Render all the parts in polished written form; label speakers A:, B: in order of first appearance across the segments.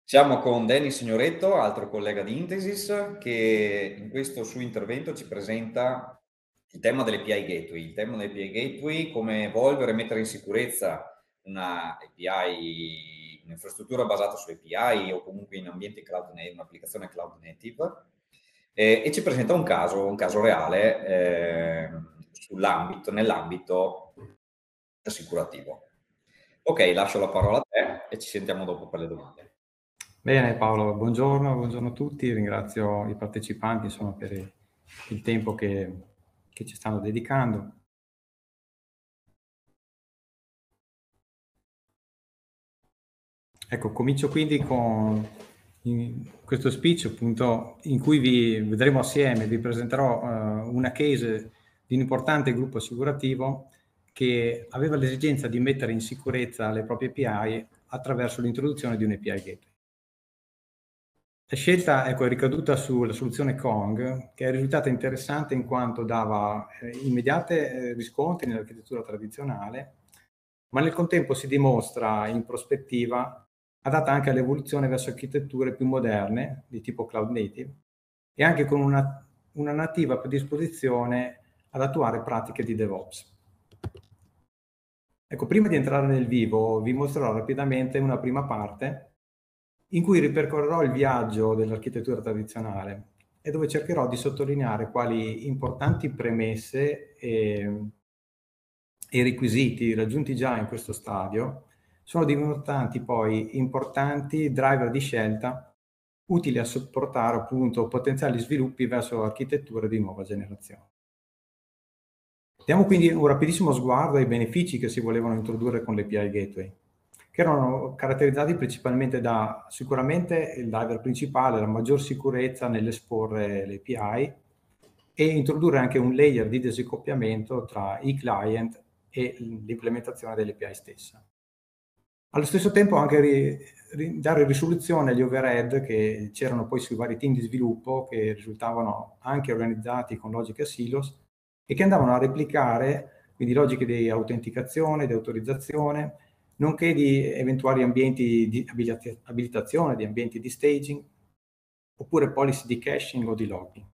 A: Siamo con Danny Signoretto, altro collega di Intesis, che in questo suo intervento ci presenta il tema delle API Gateway. Il tema delle API Gateway, come evolvere e mettere in sicurezza una API, un'infrastruttura basata su API o comunque in ambienti cloud native, un'applicazione cloud native. E ci presenta un caso reale nell'ambito assicurativo. Ok, lascio la parola a te e ci sentiamo dopo per le domande.
B: Bene Paolo, buongiorno a tutti, ringrazio i partecipanti insomma, per il tempo che ci stanno dedicando. Ecco, comincio quindi con questo speech appunto in cui vedremo assieme, vi presenterò una case di un importante gruppo assicurativo che aveva l'esigenza di mettere in sicurezza le proprie API attraverso l'introduzione di un API Gateway. La scelta è ricaduta sulla soluzione Kong, che è risultata interessante in quanto dava immediate riscontri nell'architettura tradizionale, ma nel contempo si dimostra in prospettiva adatta anche all'evoluzione verso architetture più moderne, di tipo cloud native, e anche con una nativa predisposizione ad attuare pratiche di DevOps. Ecco, prima di entrare nel vivo vi mostrerò rapidamente una prima parte in cui ripercorrerò il viaggio dell'architettura tradizionale e dove cercherò di sottolineare quali importanti premesse e requisiti raggiunti già in questo stadio sono diventanti poi importanti driver di scelta utili a supportare appunto potenziali sviluppi verso architetture di nuova generazione. Diamo quindi un rapidissimo sguardo ai benefici che si volevano introdurre con l'API Gateway, che erano caratterizzati principalmente da sicuramente il driver principale, la maggior sicurezza nell'esporre le API e introdurre anche un layer di disaccoppiamento tra i client e l'implementazione dell'API stessa. Allo stesso tempo anche dare risoluzione agli overhead che c'erano poi sui vari team di sviluppo che risultavano anche organizzati con logiche silos e che andavano a replicare quindi logiche di autenticazione, di autorizzazione, nonché di eventuali ambienti di abilitazione, di ambienti di staging, oppure policy di caching o di logging.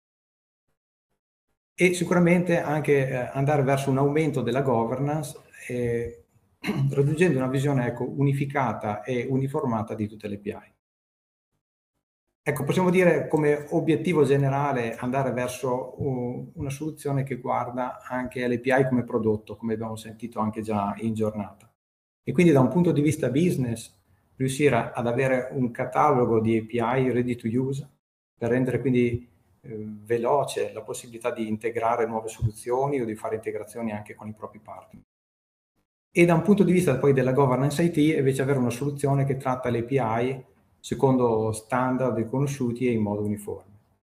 B: E sicuramente anche andare verso un aumento della governance, raggiungendo una visione unificata e uniformata di tutte le API. Ecco, possiamo dire come obiettivo generale andare verso una soluzione che guarda anche alle API come prodotto, come abbiamo sentito anche già in giornata. E quindi da un punto di vista business riuscire ad avere un catalogo di API ready to use per rendere quindi veloce la possibilità di integrare nuove soluzioni o di fare integrazioni anche con i propri partner. E da un punto di vista poi della governance IT invece avere una soluzione che tratta le API secondo standard riconosciuti e in modo uniforme.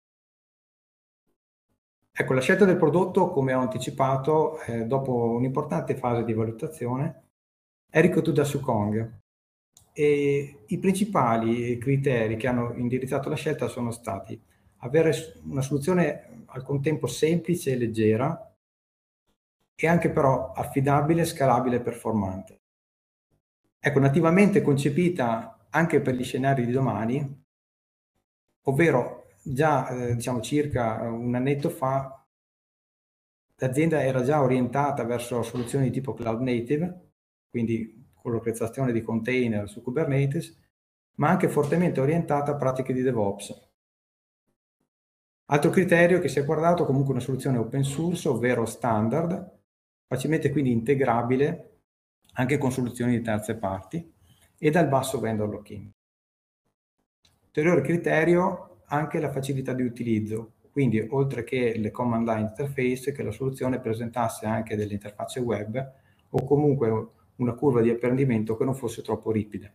B: Ecco, la scelta del prodotto, come ho anticipato, dopo un'importante fase di valutazione, è ricaduta su Kong. E i principali criteri che hanno indirizzato la scelta sono stati avere una soluzione al contempo semplice e leggera, e anche però affidabile, scalabile e performante. Ecco, nativamente concepita anche per gli scenari di domani, ovvero già diciamo circa un annetto fa l'azienda era già orientata verso soluzioni di tipo cloud native, quindi con l'orchestrazione di container su Kubernetes, ma anche fortemente orientata a pratiche di DevOps. Altro criterio che si è guardato comunque una soluzione open source, ovvero standard, facilmente quindi integrabile anche con soluzioni di terze parti e dal basso vendor lock-in. Ulteriore criterio, anche la facilità di utilizzo, quindi oltre che le command line interface, che la soluzione presentasse anche delle interfacce web o comunque una curva di apprendimento che non fosse troppo ripida.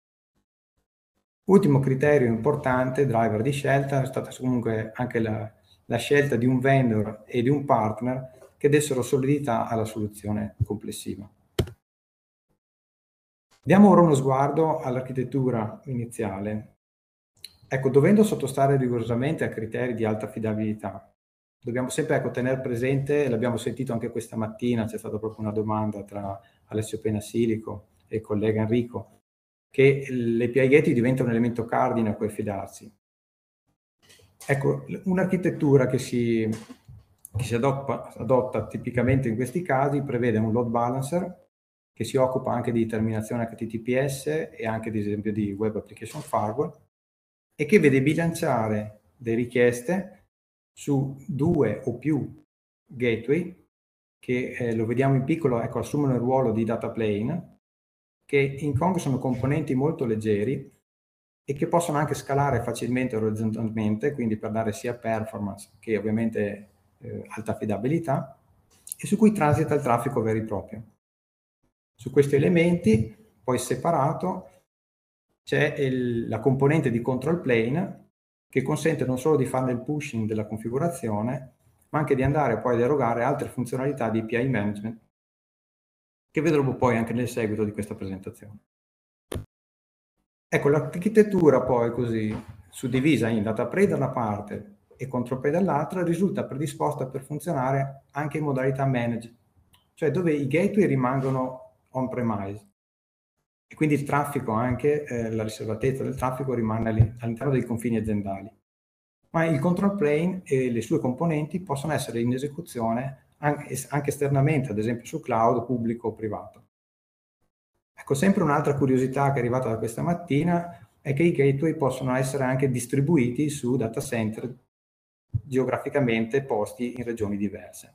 B: Ultimo criterio importante, driver di scelta, è stata comunque anche la scelta di un vendor e di un partner che dessero solidità alla soluzione complessiva. Diamo ora uno sguardo all'architettura iniziale. Ecco, dovendo sottostare rigorosamente a criteri di alta affidabilità, dobbiamo sempre tenere presente, l'abbiamo sentito anche questa mattina, c'è stata proprio una domanda tra Alessio Penasilico e il collega Enrico, che l'API Gateway diventa un elemento cardine a cui affidarsi. Ecco, un'architettura che si adotta tipicamente in questi casi prevede un load balancer che si occupa anche di terminazione HTTPS e anche ad esempio di Web Application Firewall e che vede bilanciare le richieste su 2 o più gateway che lo vediamo in piccolo, ecco, assumono il ruolo di data plane, che in Kong sono componenti molto leggeri e che possono anche scalare facilmente orizzontalmente, quindi per dare sia performance che ovviamente alta affidabilità, e su cui transita il traffico vero e proprio. Su questi elementi, poi separato, c'è la componente di control plane che consente non solo di fare il pushing della configurazione, ma anche di andare poi ad erogare altre funzionalità di API management, che vedremo poi anche nel seguito di questa presentazione. Ecco, l'architettura poi così suddivisa in data plane da una parte e control plane dall'altra risulta predisposta per funzionare anche in modalità managed, cioè dove i gateway rimangono on-premise e quindi il traffico anche, la riservatezza del traffico rimane all'interno dei confini aziendali. Ma il control plane e le sue componenti possono essere in esecuzione anche esternamente, ad esempio su cloud pubblico o privato. Ecco, sempre un'altra curiosità che è arrivata da questa mattina è che i gateway possono essere anche distribuiti su data center geograficamente posti in regioni diverse.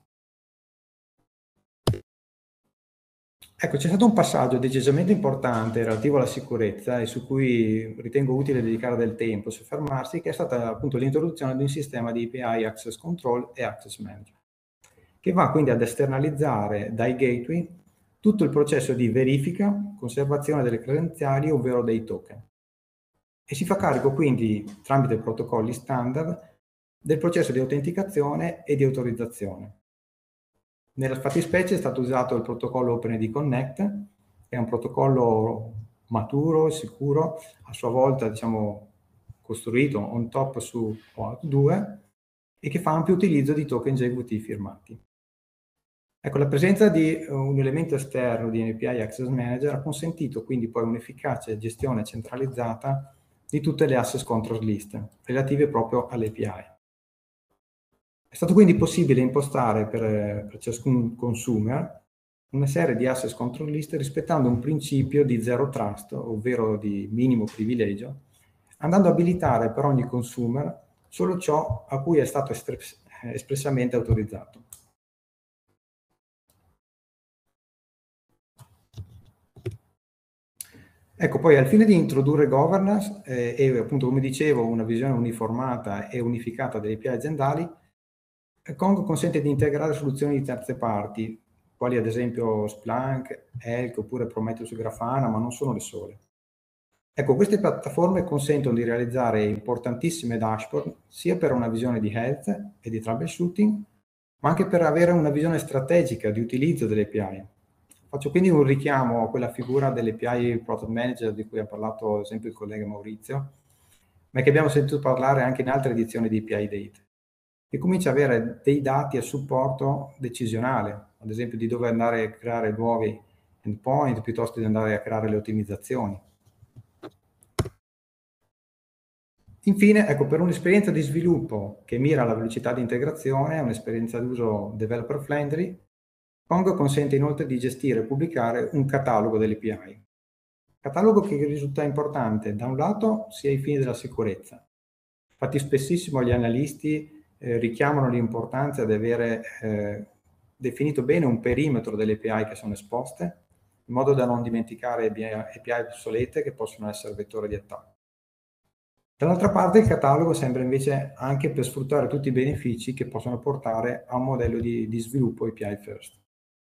B: Ecco, c'è stato un passaggio decisamente importante relativo alla sicurezza e su cui ritengo utile dedicare del tempo, soffermarsi, che è stata appunto l'introduzione di un sistema di API Access Control e Access Management, che va quindi ad esternalizzare dai gateway tutto il processo di verifica, conservazione delle credenziali, ovvero dei token. E si fa carico quindi, tramite protocolli standard, del processo di autenticazione e di autorizzazione. Nella fattispecie è stato usato il protocollo OpenID Connect, che è un protocollo maturo, sicuro, a sua volta diciamo, costruito on top su OAuth 2 e che fa ampio utilizzo di token JWT firmati. Ecco, la presenza di un elemento esterno di API Access Manager ha consentito quindi poi un'efficace gestione centralizzata di tutte le access control list relative proprio all'API. È stato quindi possibile impostare per ciascun consumer una serie di access control list rispettando un principio di zero trust, ovvero di minimo privilegio, andando a abilitare per ogni consumer solo ciò a cui è stato espressamente autorizzato. Ecco, poi al fine di introdurre governance e appunto, come dicevo, una visione uniformata e unificata delle API aziendali, Kong consente di integrare soluzioni di terze parti, quali ad esempio Splunk, Elk oppure Prometheus Grafana, ma non sono le sole. Ecco, queste piattaforme consentono di realizzare importantissime dashboard sia per una visione di health e di troubleshooting, ma anche per avere una visione strategica di utilizzo delle API. Faccio quindi un richiamo a quella figura dell'API Product Manager di cui ha parlato ad esempio il collega Maurizio, ma che abbiamo sentito parlare anche in altre edizioni di API Date, che comincia ad avere dei dati a supporto decisionale, ad esempio di dove andare a creare nuovi endpoint piuttosto di andare a creare le ottimizzazioni. Infine, ecco, per un'esperienza di sviluppo che mira alla velocità di integrazione, un'esperienza d'uso developer friendly, Kong consente inoltre di gestire e pubblicare un catalogo delle API. Catalogo che risulta importante da un lato sia ai fini della sicurezza. Infatti spessissimo gli analisti richiamano l'importanza di avere definito bene un perimetro delle API che sono esposte, in modo da non dimenticare API obsolete che possono essere vettore di attacco. Dall'altra parte il catalogo sembra invece anche per sfruttare tutti i benefici che possono portare a un modello di sviluppo API first.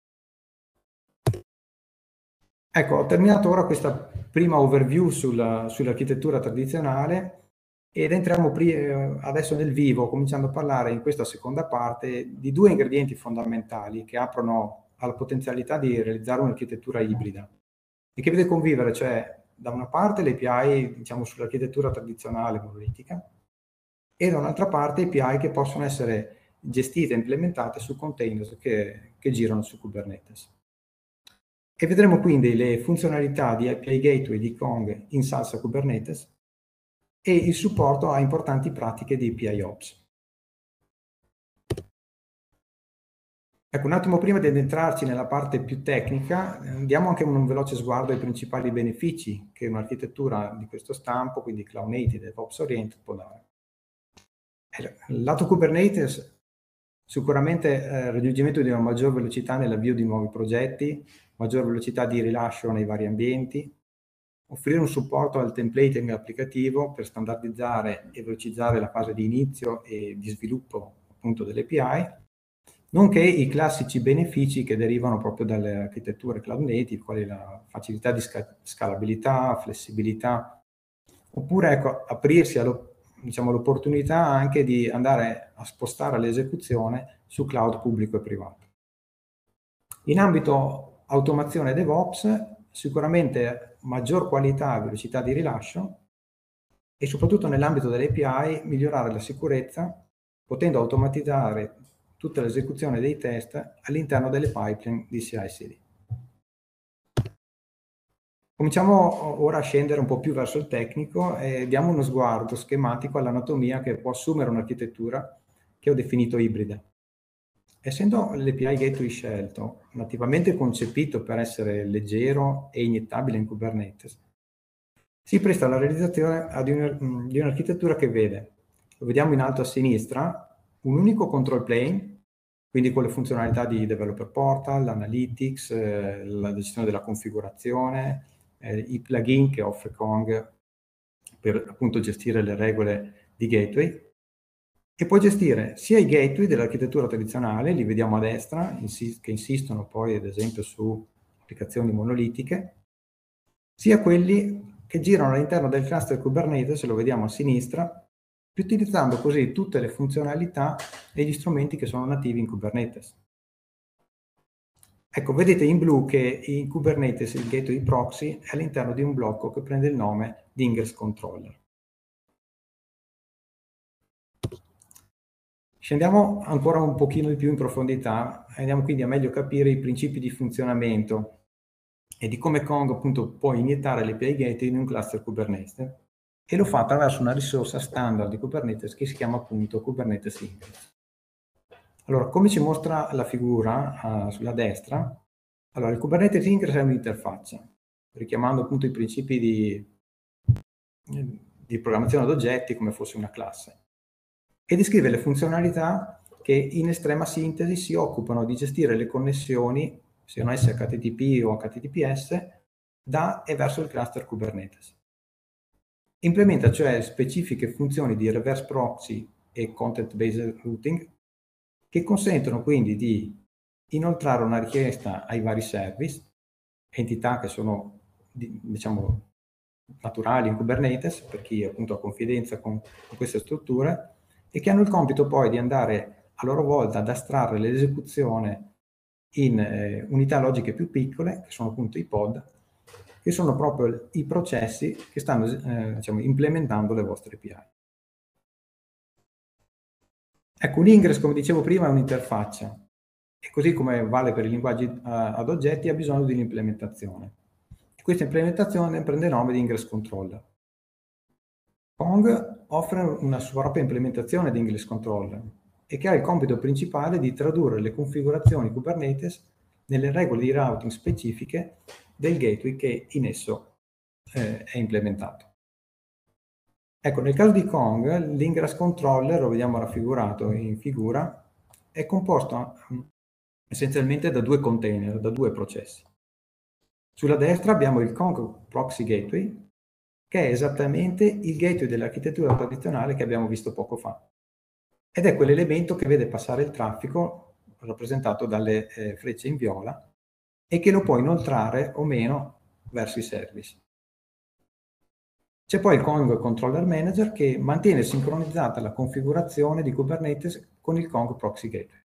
B: Ecco, ho terminato ora questa prima overview sull'architettura tradizionale ed entriamo adesso nel vivo, cominciando a parlare in questa seconda parte di due ingredienti fondamentali che aprono alla potenzialità di realizzare un'architettura ibrida e che vede convivere, cioè da una parte le API diciamo sull'architettura tradizionale monolitica e da un'altra parte API che possono essere gestite e implementate su container che girano su Kubernetes. E vedremo quindi le funzionalità di API Gateway di Kong in salsa Kubernetes e il supporto a importanti pratiche di API Ops. Ecco, un attimo prima di addentrarci nella parte più tecnica, diamo anche un veloce sguardo ai principali benefici che un'architettura di questo stampo, quindi Cloud Native e DevOps Oriented, può dare. Il lato Kubernetes, sicuramente raggiungimento di una maggior velocità nell'avvio di nuovi progetti, maggior velocità di rilascio nei vari ambienti, offrire un supporto al templating applicativo per standardizzare e velocizzare la fase di inizio e di sviluppo appunto delle API, nonché i classici benefici che derivano proprio dalle architetture cloud native, quali la facilità di scalabilità, flessibilità, oppure ecco, aprirsi all'opportunità anche di andare a spostare l'esecuzione su cloud pubblico e privato. In ambito automazione DevOps, sicuramente maggior qualità e velocità di rilascio e soprattutto nell'ambito delle API migliorare la sicurezza, potendo automatizzare tutta l'esecuzione dei test all'interno delle pipeline di CI/CD. Cominciamo ora a scendere un po' più verso il tecnico e diamo uno sguardo schematico all'anatomia che può assumere un'architettura che ho definito ibrida. Essendo l'API Gateway scelto nativamente concepito per essere leggero e iniettabile in Kubernetes, si presta alla realizzazione di un'architettura che vede, lo vediamo in alto a sinistra, un unico control plane, quindi con le funzionalità di Developer Portal, l'Analytics, la gestione della configurazione, i plugin che offre Kong per appunto gestire le regole di gateway, e può gestire sia i gateway dell'architettura tradizionale, li vediamo a destra, che insistono poi ad esempio su applicazioni monolitiche, sia quelli che girano all'interno del cluster Kubernetes, lo vediamo a sinistra, utilizzando così tutte le funzionalità e gli strumenti che sono nativi in Kubernetes. Ecco, vedete in blu che in Kubernetes il gateway proxy è all'interno di un blocco che prende il nome di Ingress Controller. Scendiamo ancora un pochino di più in profondità e andiamo quindi a meglio capire i principi di funzionamento e di come Kong appunto può iniettare le API Gateway in un cluster Kubernetes, e lo fa attraverso una risorsa standard di Kubernetes che si chiama appunto Kubernetes Ingress. Allora, come ci mostra la figura sulla destra, allora il Kubernetes Ingress è un'interfaccia, richiamando appunto i principi di programmazione ad oggetti come fosse una classe, e descrive le funzionalità che in estrema sintesi si occupano di gestire le connessioni, siano esse HTTP o HTTPS, da e verso il cluster Kubernetes. Implementa cioè specifiche funzioni di reverse proxy e content-based routing che consentono quindi di inoltrare una richiesta ai vari service, entità che sono diciamo naturali in Kubernetes per chi appunto ha confidenza con queste strutture, e che hanno il compito poi di andare a loro volta ad astrarre l'esecuzione in unità logiche più piccole, che sono appunto i pod, che sono proprio i processi che stanno diciamo, implementando le vostre API. Ecco, un ingress, come dicevo prima, è un'interfaccia, e così come vale per i linguaggi ad oggetti ha bisogno di un'implementazione. E questa implementazione prende il nome di Ingress Controller. Kong offre una sua propria implementazione di Ingress Controller e che ha il compito principale di tradurre le configurazioni Kubernetes nelle regole di routing specifiche del gateway che in esso è implementato. Ecco, nel caso di Kong, l'Ingress Controller, lo vediamo raffigurato in figura, è composto essenzialmente da due container, da due processi. Sulla destra abbiamo il Kong Proxy Gateway, che è esattamente il gateway dell'architettura tradizionale che abbiamo visto poco fa. Ed è quell'elemento che vede passare il traffico, rappresentato dalle frecce in viola, e che lo può inoltrare o meno verso i service. C'è poi il Kong Controller Manager che mantiene sincronizzata la configurazione di Kubernetes con il Kong Proxy Gateway.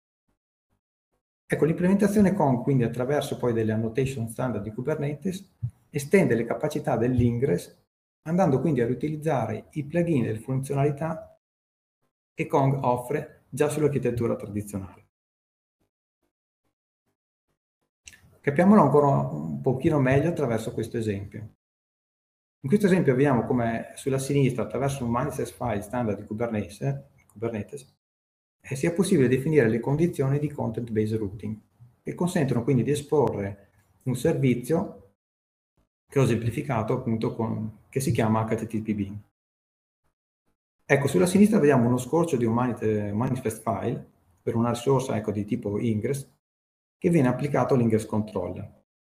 B: Ecco, l'implementazione Kong, quindi attraverso poi delle annotation standard di Kubernetes, estende le capacità dell'Ingress, andando quindi a riutilizzare i plugin e le funzionalità che Kong offre già sull'architettura tradizionale. Capiamolo ancora un pochino meglio attraverso questo esempio. In questo esempio vediamo come sulla sinistra, attraverso un manifest file standard di Kubernetes sia possibile definire le condizioni di content-based routing, che consentono quindi di esporre un servizio che ho semplificato appunto che si chiama HTTP. Ecco, sulla sinistra vediamo uno scorcio di un manifest file per una risorsa di tipo ingress che viene applicato all'ingress controller.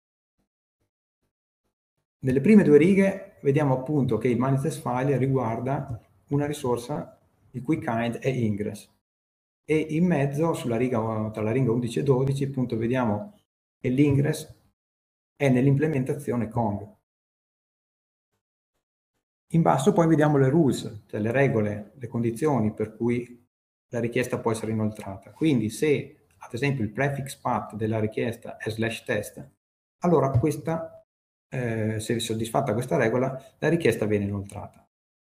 B: Nelle prime due righe vediamo appunto che il manifest file riguarda una risorsa il cui kind è ingress, e in mezzo tra la riga 11 e 12 appunto vediamo che l'ingress è nell'implementazione Kong. In basso poi vediamo le rules, cioè le regole, le condizioni per cui la richiesta può essere inoltrata. Quindi se ad esempio il prefix path della richiesta è /test, allora se soddisfatta questa regola, la richiesta viene inoltrata.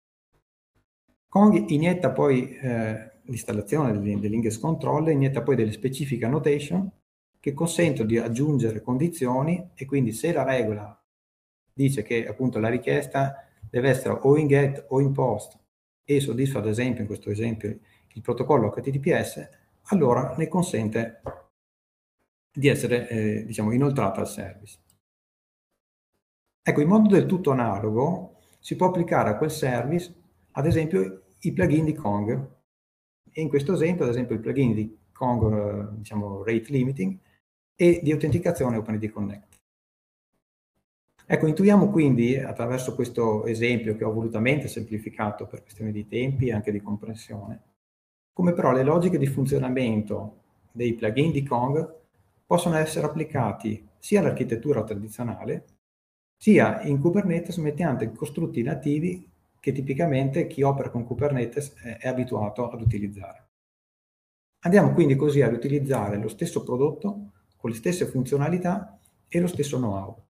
B: Kong inietta poi l'installazione dell'ingress controller, inietta poi delle specific annotation che consentono di aggiungere condizioni, e quindi se la regola dice che appunto la richiesta deve essere o in get o in post e soddisfa ad esempio, in questo esempio, il protocollo HTTPS, allora ne consente di essere inoltrata al service. Ecco, in modo del tutto analogo si può applicare a quel service ad esempio i plugin di Kong, e in questo esempio ad esempio il plugin di Kong rate limiting e di autenticazione OpenID Connect. Ecco, intuiamo quindi attraverso questo esempio che ho volutamente semplificato per questioni di tempi e anche di comprensione, come però le logiche di funzionamento dei plugin di Kong possono essere applicati sia all'architettura tradizionale sia in Kubernetes mediante costrutti nativi che tipicamente chi opera con Kubernetes è abituato ad utilizzare. Andiamo quindi così a riutilizzare lo stesso prodotto con le stesse funzionalità e lo stesso know-how.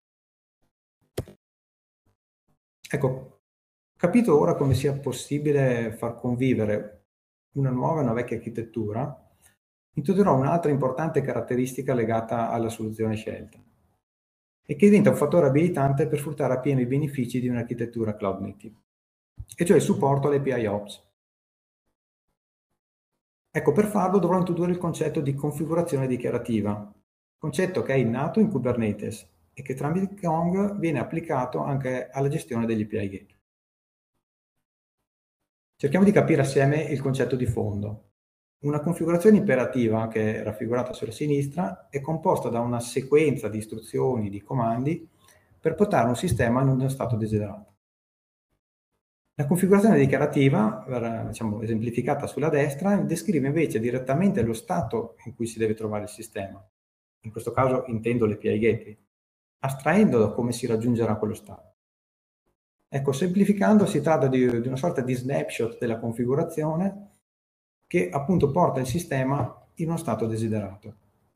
B: Ecco, capito ora come sia possibile far convivere una nuova e una vecchia architettura, introdurrò un'altra importante caratteristica legata alla soluzione scelta e che diventa un fattore abilitante per sfruttare appieno i benefici di un'architettura cloud native, e cioè il supporto alle API Ops. Ecco, per farlo dovrò introdurre il concetto di configurazione dichiarativa, concetto che è innato in Kubernetes e che tramite Kong viene applicato anche alla gestione degli API Gateway. Cerchiamo di capire assieme il concetto di fondo. Una configurazione imperativa, che è raffigurata sulla sinistra, è composta da una sequenza di istruzioni, di comandi, per portare un sistema in uno stato desiderato. La configurazione dichiarativa, esemplificata sulla destra, descrive invece direttamente lo stato in cui si deve trovare il sistema. In questo caso intendo l'API Gateway, astraendo da come si raggiungerà quello stato. Ecco, semplificando, si tratta di una sorta di snapshot della configurazione che appunto porta il sistema in uno stato desiderato.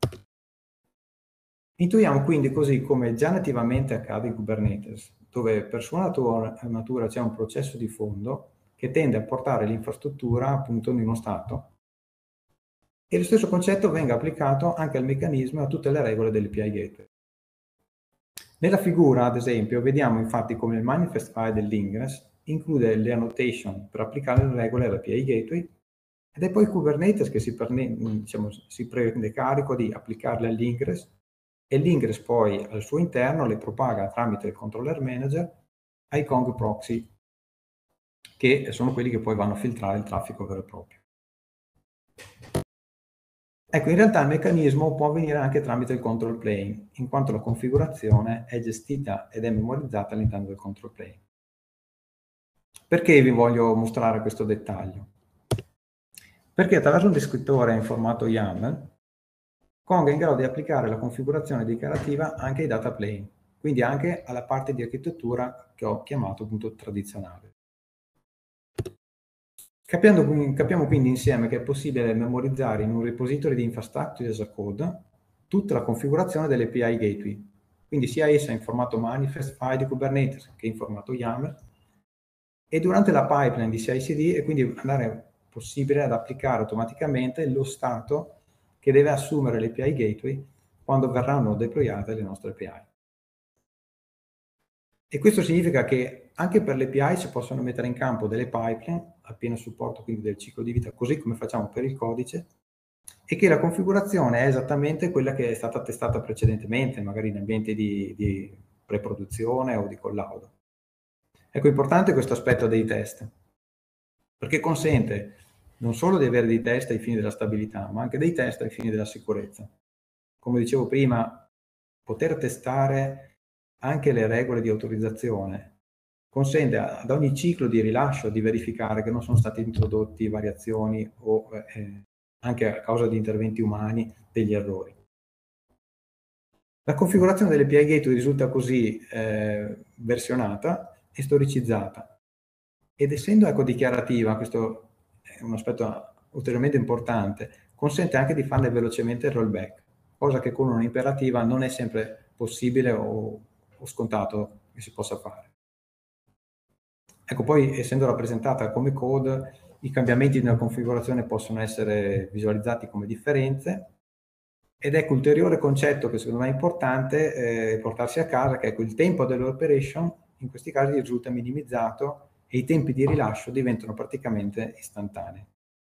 B: Intuiamo quindi così come già nativamente accade in Kubernetes, dove per sua natura c'è un processo di fondo che tende a portare l'infrastruttura appunto in uno stato, e lo stesso concetto venga applicato anche al meccanismo e a tutte le regole dell'API Gateway. Nella figura, ad esempio, vediamo infatti come il manifest file dell'ingress include le annotation per applicare le regole all'API Gateway, ed è poi Kubernetes che si prende carico di applicarle all'ingress, e l'ingress poi al suo interno le propaga tramite il controller manager ai Kong proxy, che sono quelli che poi vanno a filtrare il traffico vero e proprio. Ecco, in realtà il meccanismo può avvenire anche tramite il control plane, in quanto la configurazione è gestita ed è memorizzata all'interno del control plane. Perché vi voglio mostrare questo dettaglio? Perché attraverso un descrittore in formato YAML, Kong è in grado di applicare la configurazione dichiarativa anche ai data plane, quindi anche alla parte di architettura che ho chiamato appunto tradizionale. Capiamo quindi insieme che è possibile memorizzare in un repository di infrastructure as a code tutta la configurazione delle API Gateway, quindi sia essa in formato manifest file di Kubernetes che in formato YAML, e durante la pipeline di CI/CD è quindi possibile ad applicare automaticamente lo stato che deve assumere l'API Gateway quando verranno deployate le nostre API. E questo significa che anche per le API si possono mettere in campo delle pipeline a pieno supporto quindi del ciclo di vita, così come facciamo per il codice, e che la configurazione è esattamente quella che è stata testata precedentemente, magari in ambienti di preproduzione o di collaudo. Ecco, importante questo aspetto dei test, perché consente non solo di avere dei test ai fini della stabilità, ma anche dei test ai fini della sicurezza. Come dicevo prima, poter testare anche le regole di autorizzazione consente ad ogni ciclo di rilascio di verificare che non sono state introdotte variazioni o anche a causa di interventi umani degli errori. La configurazione delle API Gateway risulta così versionata e storicizzata, ed essendo dichiarativa, questo è un aspetto ulteriormente importante, consente anche di farne velocemente il rollback, cosa che con un'imperativa non è sempre possibile o scontato che si possa fare. Ecco, poi essendo rappresentata come code, i cambiamenti nella configurazione possono essere visualizzati come differenze, ed ecco ulteriore concetto che secondo me è importante portarsi a casa, che il tempo dell'operation in questi casi risulta minimizzato e i tempi di rilascio diventano praticamente istantanei.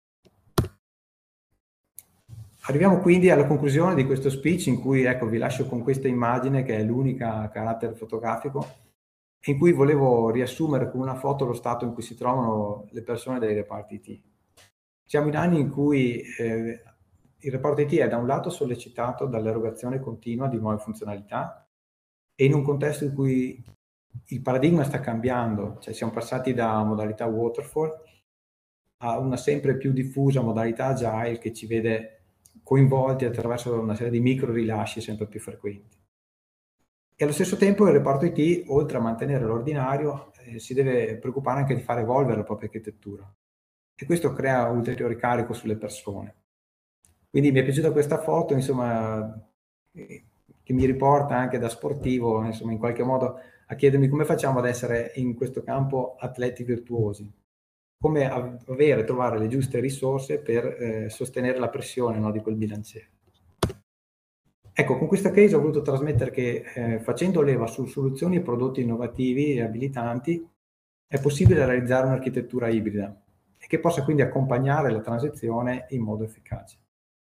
B: Arriviamo quindi alla conclusione di questo speech, in cui vi lascio con questa immagine che è l'unica a carattere fotografico, in cui volevo riassumere con una foto lo stato in cui si trovano le persone dei reparti IT. Siamo in anni in cui il reparto IT è da un lato sollecitato dall'erogazione continua di nuove funzionalità, e in un contesto in cui il paradigma sta cambiando, cioè siamo passati da modalità waterfall a una sempre più diffusa modalità agile che ci vede coinvolti attraverso una serie di micro rilasci sempre più frequenti. E allo stesso tempo il reparto IT, oltre a mantenere l'ordinario, si deve preoccupare anche di far evolvere la propria architettura, e questo crea ulteriore carico sulle persone. Quindi mi è piaciuta questa foto, insomma, che mi riporta anche da sportivo, insomma, in qualche modo a chiedermi come facciamo ad essere in questo campo atleti virtuosi, come trovare le giuste risorse per sostenere la pressione, no, di quel bilanciere. Ecco, con questa case ho voluto trasmettere che facendo leva su soluzioni e prodotti innovativi e abilitanti è possibile realizzare un'architettura ibrida e che possa quindi accompagnare la transizione in modo efficace.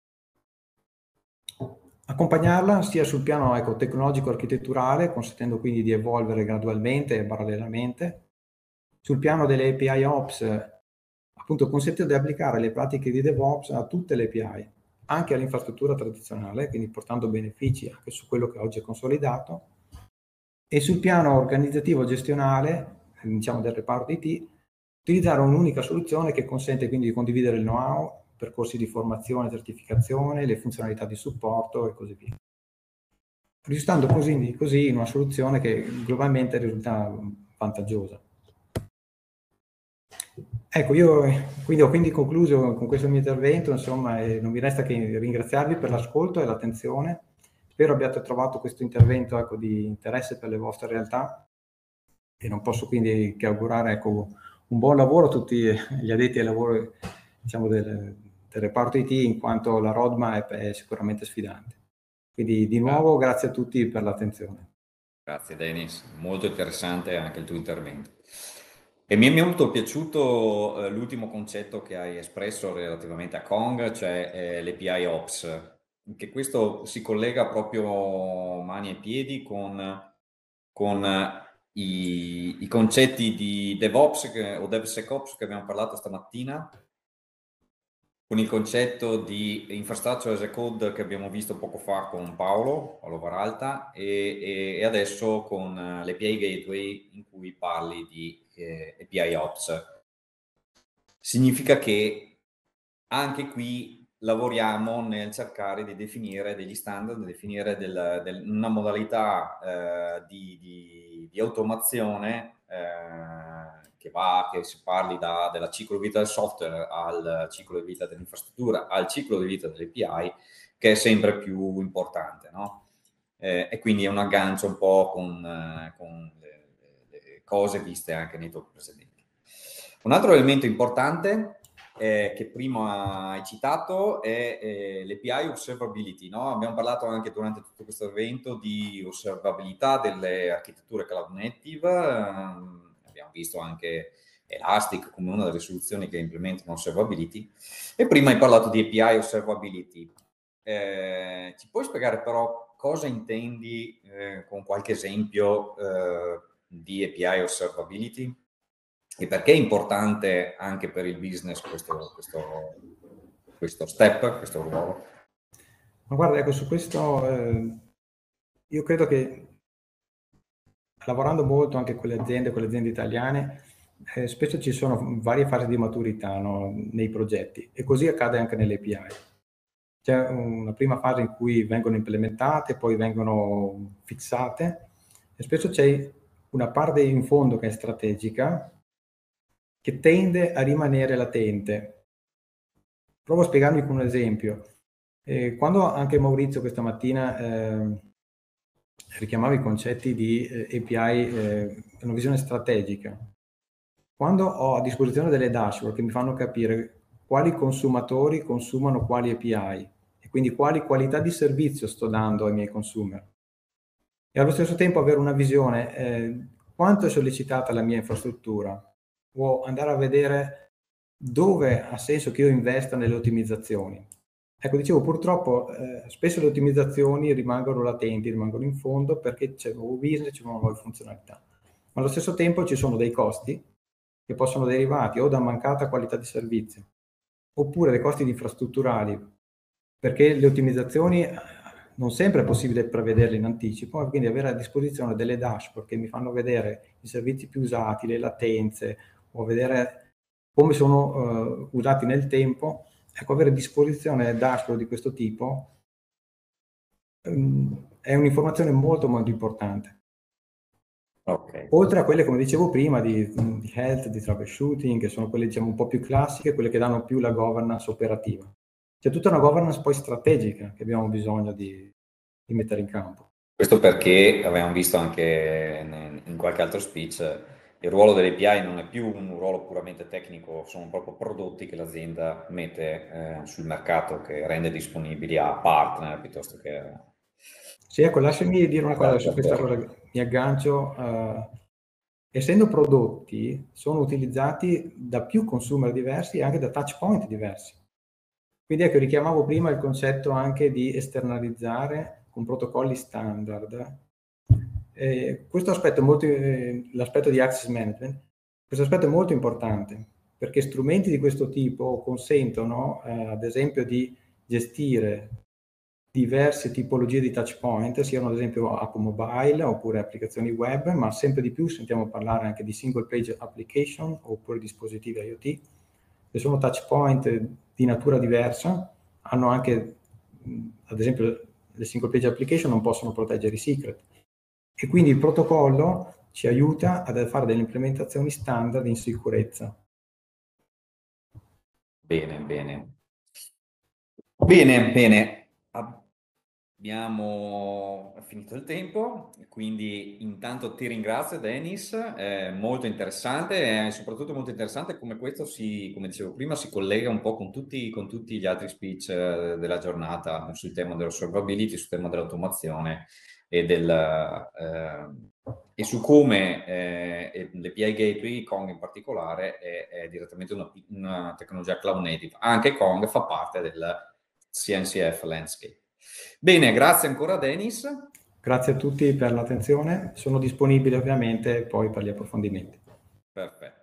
B: Accompagnarla sia sul piano tecnologico-architetturale, consentendo quindi di evolvere gradualmente e parallelamente, sul piano delle API Ops, appunto consente di applicare le pratiche di DevOps a tutte le API, anche all'infrastruttura tradizionale, quindi portando benefici anche su quello che oggi è consolidato, e sul piano organizzativo gestionale, diciamo del reparto IT, utilizzare un'unica soluzione che consente quindi di condividere il know-how, percorsi di formazione, certificazione, le funzionalità di supporto e così via. Risultando così in una soluzione che globalmente risulta vantaggiosa. Ecco, io ho quindi concluso con questo mio intervento, insomma, e non mi resta che ringraziarvi per l'ascolto e l'attenzione. Spero abbiate trovato questo intervento di interesse per le vostre realtà, e non posso quindi che augurare un buon lavoro a tutti gli addetti ai lavori, diciamo, del reparto IT, in quanto la roadmap è sicuramente sfidante. Quindi di nuovo grazie a tutti per l'attenzione.
A: Grazie Denis, molto interessante anche il tuo intervento. E mi è molto piaciuto l'ultimo concetto che hai espresso relativamente a Kong, cioè l'API Ops, che questo si collega proprio mani e piedi con i concetti di DevOps o DevSecOps che abbiamo parlato stamattina, con il concetto di infrastructure as a code che abbiamo visto poco fa con Paolo Varalta, e adesso con l'API Gateway in cui parli di API Ops. Significa che anche qui lavoriamo nel cercare di definire degli standard, definire una modalità di automazione che si parli della ciclo di vita del software al ciclo di vita dell'infrastruttura, al ciclo di vita delle API, che è sempre più importante, no? E quindi è un aggancio un po' con le cose viste anche nei talk precedenti. Un altro elemento importante che prima hai citato è l'API Observability, no? Abbiamo parlato anche durante tutto questo evento di osservabilità delle architetture cloud native, abbiamo visto anche Elastic come una delle soluzioni che implementano observability, e prima hai parlato di API Observability. Ci puoi spiegare però cosa intendi con qualche esempio di API Observability? E perché è importante anche per il business questo step, questo ruolo?
B: Ma guarda, ecco, su questo io credo che lavorando molto anche con le aziende italiane, spesso ci sono varie fasi di maturità, no, nei progetti, e così accade anche nelle API. C'è una prima fase in cui vengono implementate, poi vengono fissate, e spesso c'è una parte in fondo che è strategica, che tende a rimanere latente. Provo a spiegarmi con un esempio. Quando anche Maurizio questa mattina richiamava i concetti di API, una visione strategica, quando ho a disposizione delle dashboard che mi fanno capire quali consumatori consumano quali API e quindi quali qualità di servizio sto dando ai miei consumer, e allo stesso tempo avere una visione quanto è sollecitata la mia infrastruttura, o andare a vedere dove ha senso che io investa nelle ottimizzazioni. Ecco, dicevo, purtroppo spesso le ottimizzazioni rimangono latenti, rimangono in fondo perché c'è nuovo business, c'è nuove funzionalità. Ma allo stesso tempo ci sono dei costi che possono derivati o da mancata qualità di servizio, oppure dei costi infrastrutturali, perché le ottimizzazioni non sempre è possibile prevederle in anticipo, e quindi avere a disposizione delle dashboard che mi fanno vedere i servizi più usati, le latenze, o vedere come sono usati nel tempo. Ecco, avere a disposizione dashboard di questo tipo è un'informazione molto molto importante.
A: Okay.
B: Oltre a quelle, come dicevo prima, di health, di troubleshooting, che sono quelle, diciamo, un po' più classiche, quelle che danno più la governance operativa. C'è tutta una governance poi strategica che abbiamo bisogno di mettere in campo.
A: Questo perché avevamo visto anche in qualche altro speech, il ruolo delle API non è più un ruolo puramente tecnico, sono proprio prodotti che l'azienda mette sul mercato, che rende disponibili a partner piuttosto che...
B: Sì, ecco, lasciami dire una cosa su questa cosa, mi aggancio. Essendo prodotti, sono utilizzati da più consumer diversi e anche da touch point diversi. Quindi ecco, richiamavo prima il concetto anche di esternalizzare con protocolli standard. Questo aspetto l'aspetto di access management, questo aspetto è molto importante, perché strumenti di questo tipo consentono, ad esempio, di gestire diverse tipologie di touch point, siano ad esempio app mobile oppure applicazioni web, ma sempre di più sentiamo parlare anche di single page application oppure dispositivi IoT, che sono touch point di natura diversa, hanno anche, ad esempio, le single page application non possono proteggere i secret, e quindi il protocollo ci aiuta ad fare delle implementazioni standard in sicurezza.
A: Bene, bene. Bene, bene. Abbiamo finito il tempo, quindi intanto ti ringrazio Dennis, è molto interessante, e soprattutto molto interessante come questo come dicevo prima, si collega un po' con tutti gli altri speech della giornata sul tema dell'observability, sul tema dell'automazione e su come l'API Gateway, Kong in particolare, è direttamente una tecnologia cloud native. Anche Kong fa parte del CNCF landscape. Bene, grazie ancora Dennis.
B: Grazie a tutti per l'attenzione, sono disponibile ovviamente poi per gli approfondimenti.
A: Perfetto.